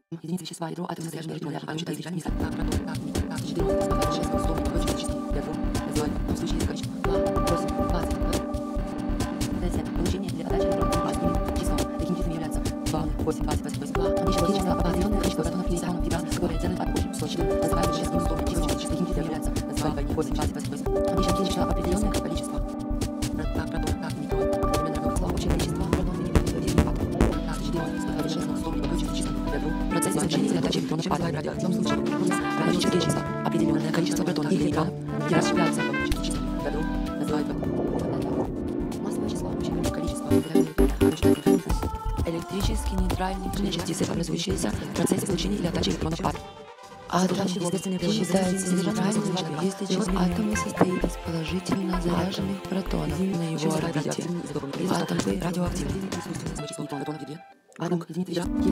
единицы вещества, ядро, атом, заряженный электроны, а считая заряжание, как протон, как нить, как 4, 6, 100, 100, ядро, называем, в случае количество 2, 8, 20, D7, получение для отдачи электронов числом. Таким числом является 2, 8, 20, 28, 2, количество определенное количество протонов и нейтронов ядра, которое делает от общим сочетом, называем вещественным столбом числом. Таким числом является, называем 8, 20, 28, количество определенное количество как протон, как нейтрон, одновременно равно число общее количество протонов и нейтронов как 4, 126, 100, число ядро. Процесс излучения и отдачи электронов атома в радиоактивном случае галактические числа. Определенное количество протонов или нейтронов не расщепляются в общем числе ядро, называют массовое число общее количество электрически нейтральные частицы, образующиеся в процессе излучения или отдачи электронов атома. Атом считается нейтральным, если атом состоит из положительно заряженных протонов на его орбите. Атом радиоактивный. Атом единицы ядра